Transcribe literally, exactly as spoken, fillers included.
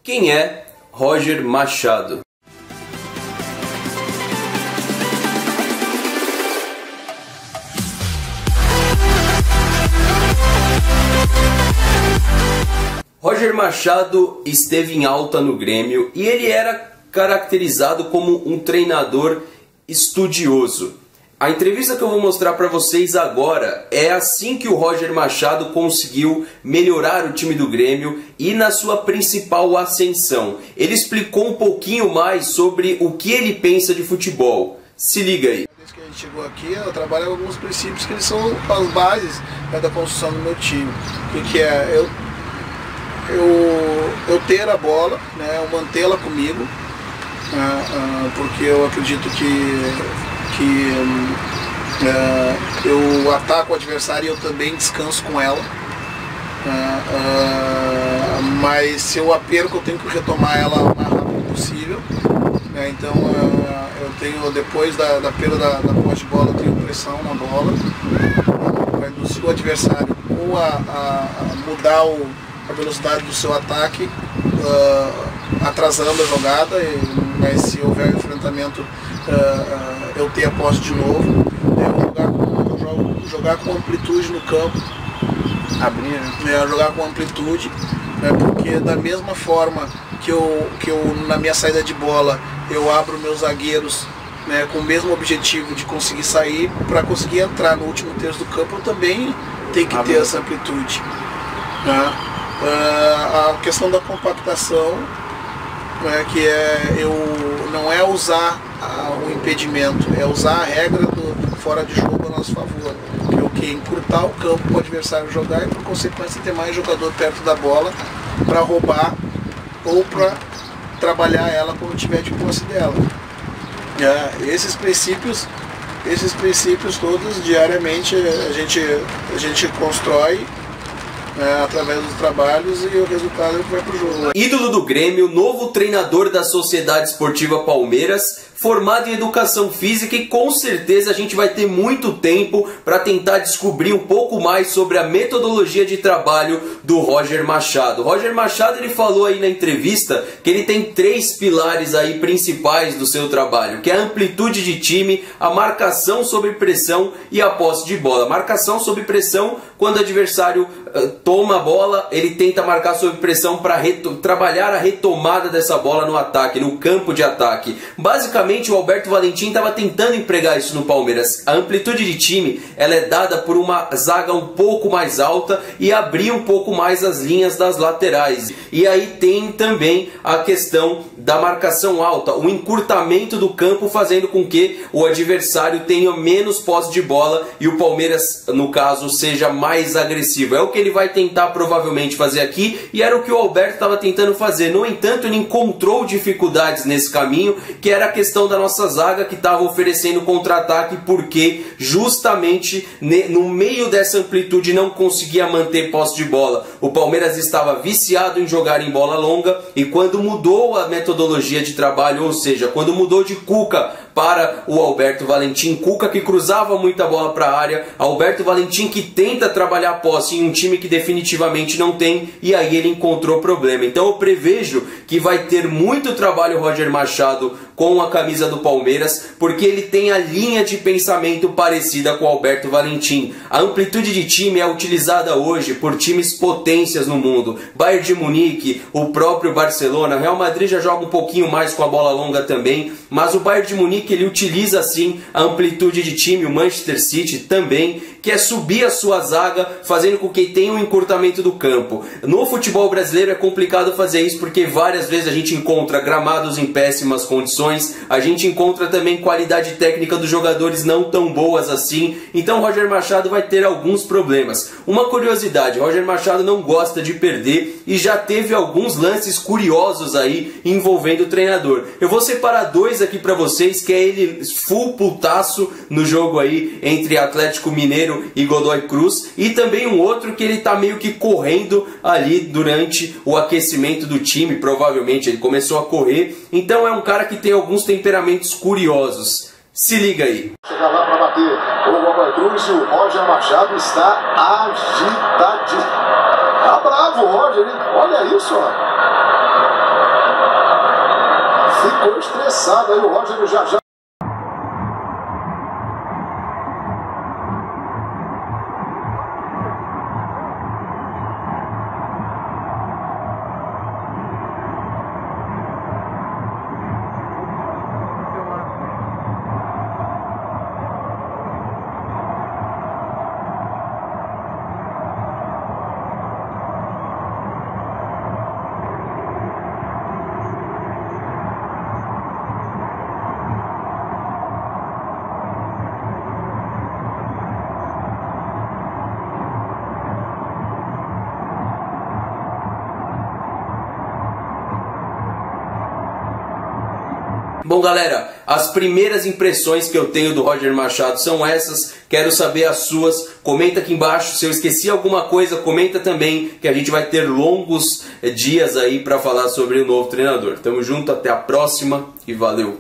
Quem é Roger Machado? Roger Machado esteve em alta no Grêmio e ele era caracterizado como um treinador estudioso. A entrevista que eu vou mostrar para vocês agora é assim que o Roger Machado conseguiu melhorar o time do Grêmio e na sua principal ascensão. Ele explicou um pouquinho mais sobre o que ele pensa de futebol. Se liga aí. Desde que a gente chegou aqui, eu trabalho alguns princípios que eles são as bases, né, da construção do meu time. O que é eu, eu, eu ter a bola, né, eu mantê-la comigo, uh, uh, porque eu acredito que que uh, eu ataco o adversário e eu também descanso com ela, uh, uh, mas se eu a perco eu tenho que retomar ela o mais rápido possível, né? Então uh, eu tenho, depois da, da perda da, da posse de bola, eu tenho pressão na bola para induzir o adversário ou a, a, a mudar o, a velocidade do seu ataque, uh, atrasando a jogada, e, mas se houver enfrentamento, Uh, uh, eu ter a posse de novo, é, jogar, com, jogo, jogar com amplitude no campo, abrir, né? É, jogar com amplitude, né? Porque da mesma forma que eu, que eu na minha saída de bola eu abro meus zagueiros, né, com o mesmo objetivo de conseguir sair, para conseguir entrar no último terço do campo eu também tenho que ter essa amplitude, né? Uh, a questão da compactação, né, que é eu não é usar o impedimento, é usar a regra do fora de jogo a nosso favor, que é o que? Encurtar o campo para o adversário jogar e por consequência ter mais jogador perto da bola para roubar ou para trabalhar ela quando tiver de posse dela. É, esses princípios, esses princípios todos diariamente a gente, a gente constrói, É, através dos trabalhos, e o resultado é que vai pro jogo. Ídolo do Grêmio, novo treinador da Sociedade Esportiva Palmeiras, formado em Educação Física, e com certeza a gente vai ter muito tempo para tentar descobrir um pouco mais sobre a metodologia de trabalho do Roger Machado. Roger Machado, ele falou aí na entrevista que ele tem três pilares aí principais do seu trabalho, que é a amplitude de time, a marcação sob pressão e a posse de bola. Marcação sob pressão, quando o adversário uh, toma a bola, ele tenta marcar sob pressão para trabalhar a retomada dessa bola no ataque, no campo de ataque. Basicamente, o Alberto Valentim estava tentando empregar isso no Palmeiras. A amplitude de time, ela é dada por uma zaga um pouco mais alta e abrir um pouco mais as linhas das laterais. E aí tem também a questão da marcação alta, o encurtamento do campo, fazendo com que o adversário tenha menos posse de bola e o Palmeiras, no caso, seja mais agressivo. É o que ele vai tentar provavelmente fazer aqui, e era o que o Alberto estava tentando fazer. No entanto, ele encontrou dificuldades nesse caminho, que era a questão da nossa zaga, que estava oferecendo contra-ataque, porque justamente no meio dessa amplitude não conseguia manter posse de bola. O Palmeiras estava viciado em jogar em bola longa, e quando mudou a metodologia de trabalho, ou seja, quando mudou de Cuca para o Alberto Valentim, Cuca que cruzava muita bola para a área, Alberto Valentim que tenta trabalhar a posse em um time que definitivamente não tem, e aí ele encontrou problema. Então eu prevejo que vai ter muito trabalho Roger Machado com a camisa do Palmeiras, porque ele tem a linha de pensamento parecida com o Alberto Valentim. A amplitude de time é utilizada hoje por times potências no mundo, Bayern de Munique, o próprio Barcelona, Real Madrid já joga um pouquinho mais com a bola longa também, mas o Bayern de Munique ele utiliza sim a amplitude de time, o Manchester City também, que é subir a sua zaga, fazendo com que tenha um encurtamento do campo. No futebol brasileiro é complicado fazer isso, porque várias vezes a gente encontra gramados em péssimas condições, a gente encontra também qualidade técnica dos jogadores não tão boas assim, então Roger Machado vai ter alguns problemas. Uma curiosidade, Roger Machado não gosta de perder e já teve alguns lances curiosos aí envolvendo o treinador. Eu vou separar dois aqui para vocês, que é ele full putaço no jogo aí entre Atlético Mineiro e Godoy Cruz, e também um outro que ele tá meio que correndo ali durante o aquecimento do time, provavelmente ele começou a correr, então é um cara que tem alguns temperamentos curiosos. Se liga aí. Chega lá para bater o Godoy Cruz e o Roger Machado está agitadíssimo. Tá bravo o Roger, hein? Olha isso, ó. ficou estressado aí o Roger já já. Bom, galera, as primeiras impressões que eu tenho do Roger Machado são essas. Quero saber as suas. Comenta aqui embaixo. Se eu esqueci alguma coisa, comenta também, que a gente vai ter longos dias aí para falar sobre o novo treinador. Tamo junto, até a próxima e valeu!